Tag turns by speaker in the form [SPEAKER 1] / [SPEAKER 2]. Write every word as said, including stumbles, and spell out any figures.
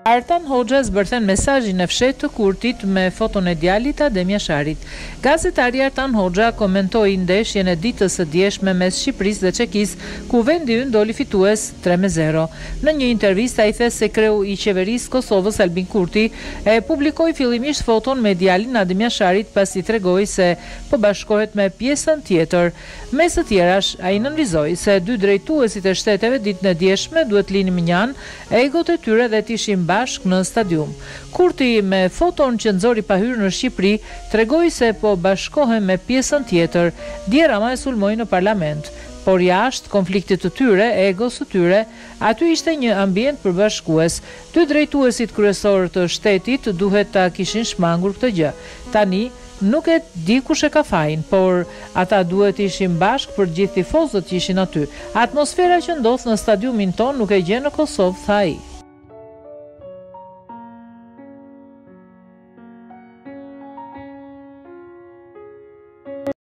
[SPEAKER 1] Artan Hoxha zbërthen mesazhin e fshehtë të Kurtit me foton e djalit Adem Jasharit. Gazetari Artan Hoxha komentoi ndeshjen e ditës së djeshme mes Shqipërisë dhe Çekisë, ku vendi ynë doli fitues tre me zero. Në një intervistë ai the se kreu i qeverisë Kosovës Albin Kurti e publikoi fillimisht foton me djalin Adem Jasharit pasi tregoi se po bashkohet me pjesën tjetër. Mes të tjerash, ai nënvizoi se dy drejtuesit e shteteve ditën e djeshme duhet linin minjan egot e tyre dhe të ishin bashk në stadium. Kurti me foton që nxori pa hyrë në Shqipëri tregoi se po bashkohen me pjesën tjetër. Dje Rama e sulmoi në parlament. Por jashtë konfliktit të tyre, egos të tyre, aty ishte një ambient përbashkues. Dy drejtuesit kryesor të shtetit duhet ta kishin shmangur këtë gjë. Tani nuk e di kush e ka fajin, por ata duhet ishin bashk për gjithë tifozët që ishin aty. Atmosfera që ndodh në stadiumin ton nuk e gjen në Kosovë, tha ai.